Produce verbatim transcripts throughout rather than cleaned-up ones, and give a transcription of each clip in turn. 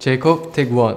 Jacob, take one.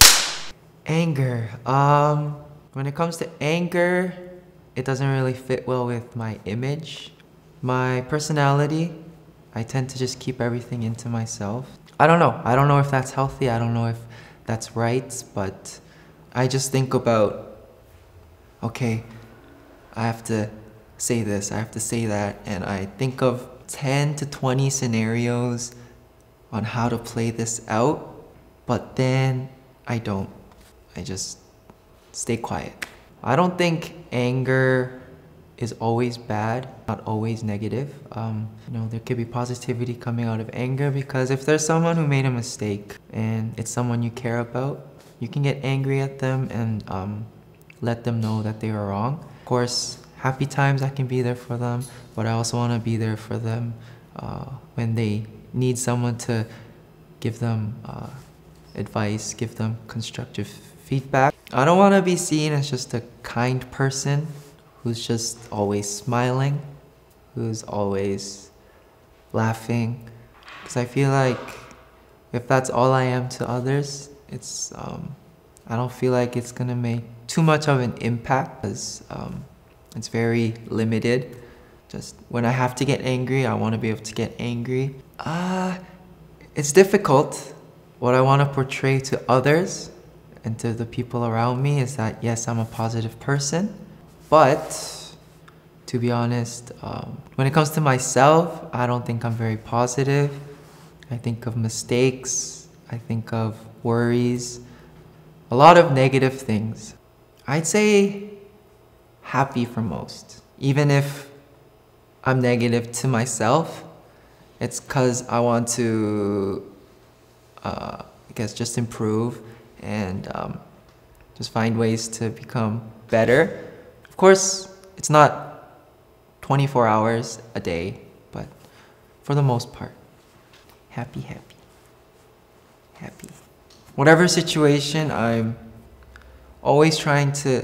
Anger. Um, when it comes to anger, it doesn't really fit well with my image. My personality, I tend to just keep everything into myself. I don't know. I don't know if that's healthy. I don't know if that's right, but I just think about, okay, I have to say this, I have to say that, and I think of ten to twenty scenarios on how to play this out, but then I don't. I just stay quiet. I don't think anger is always bad, not always negative. Um, you know, there could be positivity coming out of anger, because if there's someone who made a mistake and it's someone you care about, you can get angry at them and um, let them know that they were wrong. Of course, happy times I can be there for them, but I also want to be there for them uh, when they need someone to give them uh, advice, give them constructive feedback. I don't want to be seen as just a kind person who's just always smiling, who's always laughing, because I feel like if that's all I am to others, it's um, I don't feel like it's gonna make too much of an impact, because um, it's very limited. Just when I have to get angry, I want to be able to get angry. Ah, uh, it's difficult. What I want to portray to others and to the people around me is that yes, I'm a positive person, but to be honest, um, when it comes to myself, I don't think I'm very positive. I think of mistakes, I think of worries, a lot of negative things. I'd say happy for most. Even if I'm negative to myself, it's because I want to, uh, I guess, just improve and um, just find ways to become better. Of course, it's not twenty-four hours a day, but for the most part, happy, happy, happy. Whatever situation, I'm always trying to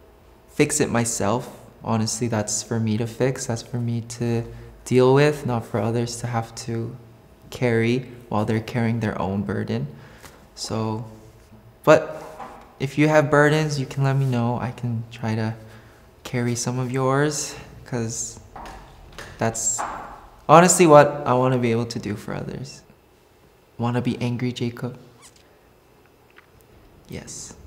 fix it myself. Honestly, that's for me to fix, that's for me to deal with, not for others to have to carry while they're carrying their own burden. So, but if you have burdens, you can let me know. I can try to carry some of yours, because that's honestly what I want to be able to do for others. Want to be angry, Jacob? Yes.